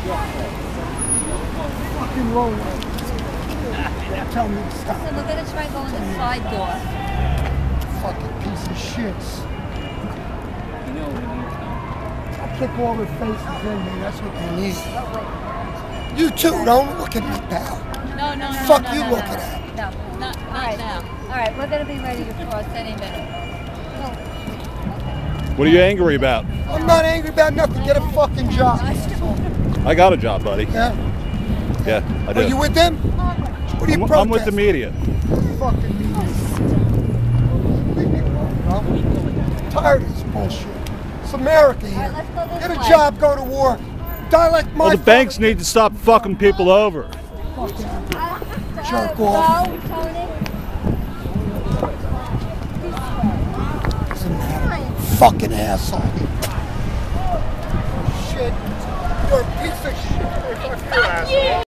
Fucking roll. Tell me to stop. Listen, we're gonna try going the side door. Fucking piece of shits. You know what we need to. I'll kick all their faces in me. That's what they need. You too. Don't look at me, pal. No. Fuck no, you no, looking no. at. No, not now. All right, we're gonna be ready to cross any minute. What are you angry about? I'm not angry about nothing. Get a fucking job. I got a job, buddy. Yeah. Yeah, I do. Are you with them? What are you protesting? I'm with the media. Fucking media. Leave me alone, bro. I'm tired of this bullshit. It's America here. All right, let's go this Get a way. job, go to war. Die like my Well, the father banks did. need to stop fucking people over. Jerk off. Go, Tony. Doesn't matter. Fucking asshole. Shit. You're a piece of shit. Fuck you, asshole.